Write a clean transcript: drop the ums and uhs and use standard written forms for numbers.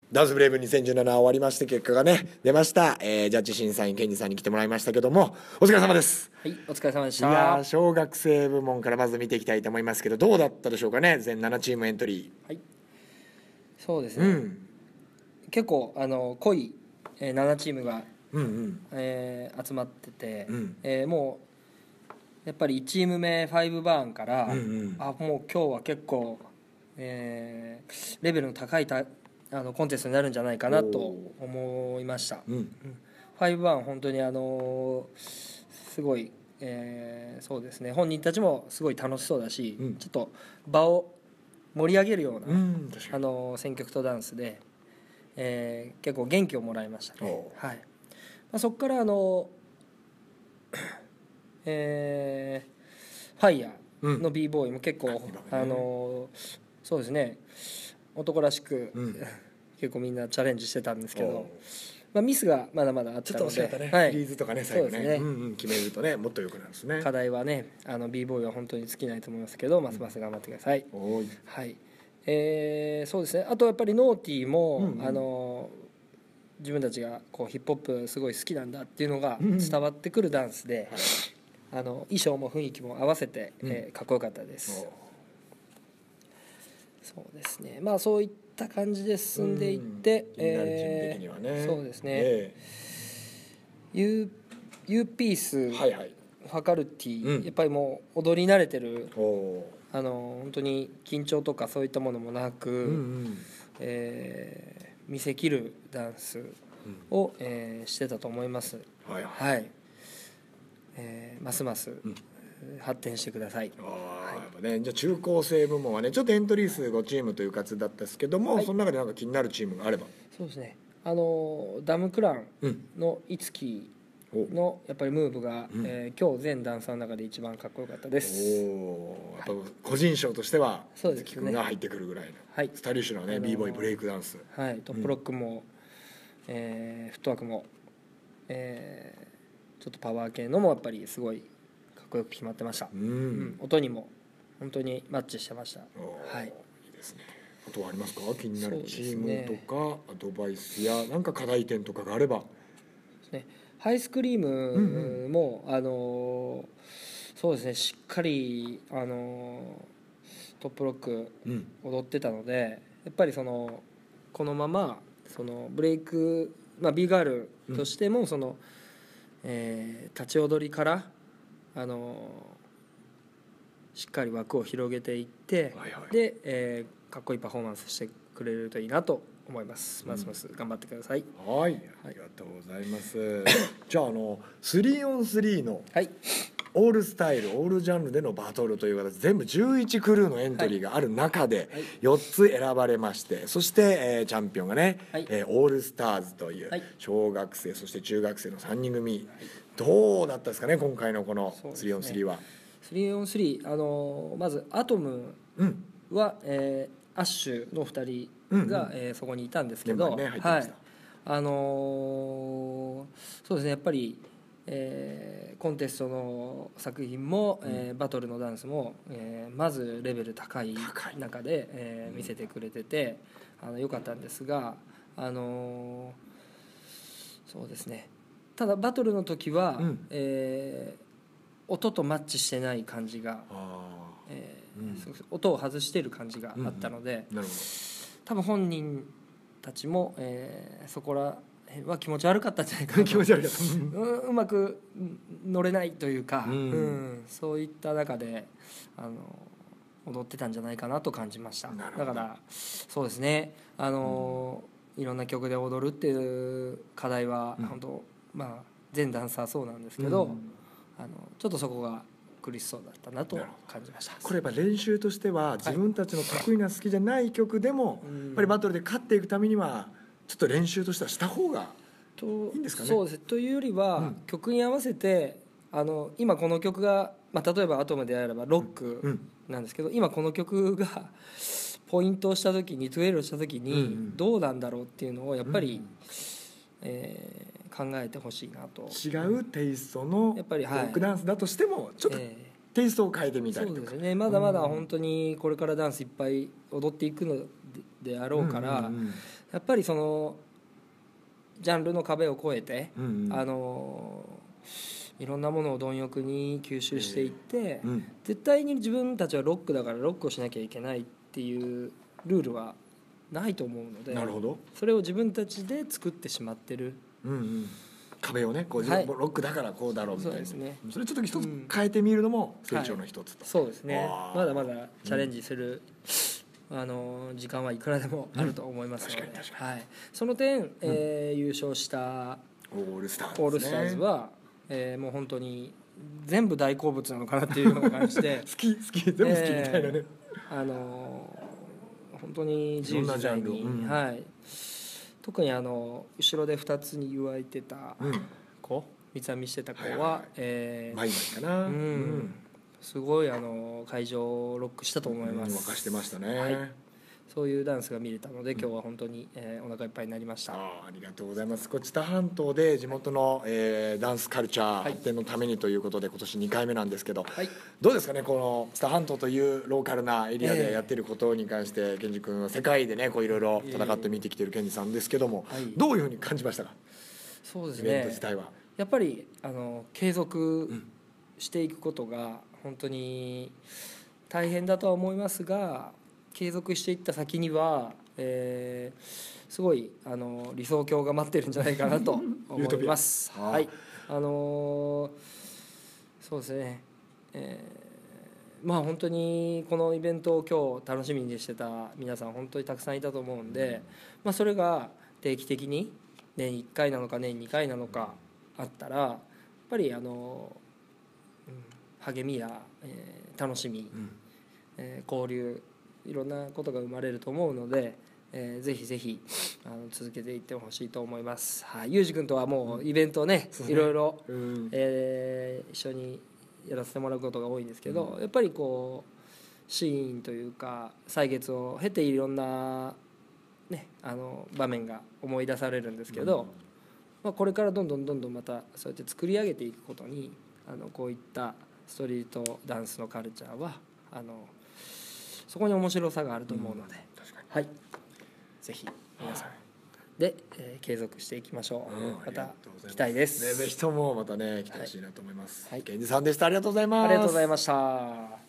ダンスブレイブ2017終わりまして、結果がね出ました。ジャッジ審査員ケンジさんに来てもらいましたけども、お疲れ様です。 はい、お疲れ様でしいやた。 小学生部門からまず見ていきたいと思いますけど、どうだったでしょうかね。全7チームエントリはい、そうですー。 ね、結構濃い、7チームが、集まってて、もうやっぱり1チーム目5バーンから、もう今日は結構、レベルの高いコンテストになるんじゃないかなと思いました。5バーン本当にすごい、そうですね、本人たちもすごい楽しそうだし、ちょっと場を盛り上げるような、選曲とダンスで、結構元気をもらいましたね。はい、そこからファイヤーの b ボーイも結構、そうですね、男らしく、結構みんなチャレンジしてたんですけど、ミスがまだまだあったので、 ちょっと惜しかったね、フリーズとかね、最後ね、決めるとね、もっと良くなるんですね。 課題はね、b ボーイは本当に尽きないと思いますけど、ますます頑張ってください。はい、そうですね。あとやっぱりノーティーも、自分たちがこうヒップホップすごい好きなんだっていうのが伝わってくるダンスで、衣装も雰囲気も合わせて、かっこよかったです。そうですね、そういった感じで進んでいって、そうですね、ユーピース、ファカルティ、やっぱりもう踊り慣れてる、本当に緊張とかそういったものもなく、見せきるダンスを、してたと思います。ますます発展してください。 やっぱね、じゃあ中高生部門はね、ちょっとエントリー数5チームという数だったんですけども、その中でなんか気になるチームがあれば。 そうですね、ダムクランのいつきのやっぱりムーブが、今日全ダンサーの中で一番かっこよかったです。 やっぱ個人賞としてはそうですね、 いつき君が入ってくるぐらいの、スタイリッシュなね、b ボーイブレイクダンス、 トップロックも、フットワークも、ちょっとパワー系のもやっぱりすごいかっこよく決まってました。音にも本当にマッチしてました。いいですね。あとはありますか、気になるチームとか、アドバイスやなんか課題点とかがあれば。 ハイスクリームも、そうですね、しっかり、トップロック踊ってたので、やっぱりこのままブレイク、B ガールとしても立ち踊りからしっかり枠を広げていって、で、かっこいいパフォーマンスしてくれるといいなと思います。ますます頑張ってください。 ありがとうございます。じゃあ3on3 のオールスタイルオールジャンルでのバトルという形で全部11クルーのエントリーがある中で4つ選ばれまして、そして、チャンピオンがね、オールスターズという小学生そして中学生の3人組、どうだったですかね、今回のこの 3on3 は。 3on3、まずアトムは、アッシュの2人が、そこにいたんですけど、そうですね、やっぱり、コンテストの作品も、バトルのダンスも、まずレベル高い中で、見せてくれてて良かったんですが、そうですね、ただバトルの時は、音とマッチしてない感じが、音を外している感じがあったので、多分本人たちも、そこら辺は気持ち悪かったんじゃないかなとうまく乗れないというか、そういった中で踊ってたんじゃないかなと感じました。だからそうですね、いろんな曲で踊るっていう課題は本当、全ダンサーそうなんですけど、ちょっとそこが苦しそうだったなと感じました。 これやっぱ練習としては自分たちの得意な好きじゃない曲でも、やっぱりバトルで勝っていくためにはちょっと練習としてはした方がいいんですかね。 そうです。というよりは、曲に合わせて今この曲が、例えばアトムであればロックなんですけど、今この曲がポイントをした時にトゥエルをした時にどうなんだろうっていうのをやっぱり、考えてほしいなと。 違うテイストのロックダンスだとしてもちょっとテイストを変えてみたりとか、 そうですね、まだまだ本当にこれからダンスいっぱい踊っていくのであろうから、 やっぱりそのジャンルの壁を越えて、いろんなものを貪欲に吸収していって、絶対に自分たちはロックだからロックをしなきゃいけないっていうルールはないと思うので、 なるほど、 それを自分たちで作ってしまってる、 壁をねこう自分ロックだからこうだろうみたいな、 そうですね、 それちょっと一つ変えてみるのも成長の一つと、 そうですね、まだまだチャレンジする、時間はいくらでもあると思いますので、その点、優勝したオールスターズは、もう本当に全部大好物なのかなっていうような感じで好き全部好きみたいなね、 本当に自由自在に、特に後ろで2つに湯いてた子、三つ編みしてた子はマイかな、 すごい会場をロックしたと思います。 沸かしてましたね、 そういうダンスが見れたので、今日は本当に、お腹いっぱいになりました。 ありがとうございます。知多半島で地元の、ダンスカルチャー発展のためにということで、今年2回目なんですけど、どうですかね、この知多半島というローカルなエリアでやってることに関して、健二君は世界でねこういろいろ戦って見てきてる健二さんですけども、どういうふうに感じましたか？ そうですね、 イベント自体はやっぱり継続していくことが本当に大変だとは思いますが、継続していった先には、すごい理想郷が待ってるんじゃないかなと思います。そうですね、まあ本当にこのイベントを今日楽しみにしてた皆さん本当にたくさんいたと思うんで、それが定期的に年1回なのか年2回なのかあったら、やっぱり励みや、楽しみ、交流、いろんなことが生まれると思うので、ぜひぜひ続けていってほしいと思います。ゆうじ君とはもうイベントをね、いろいろ一緒にやらせてもらうことが多いんですけど、やっぱりこうシーンというか歳月を経ていろんな、場面が思い出されるんですけど、これからどんどんまたそうやって作り上げていくことにこういったストリートダンスのカルチャーはそこに面白さがあると思うので、ぜひ皆さんで、継続していきましょう。また期待です。 ぜひともまたね来てほしいなと思います。健二さんでした。ありがとうございます。 ありがとうございました。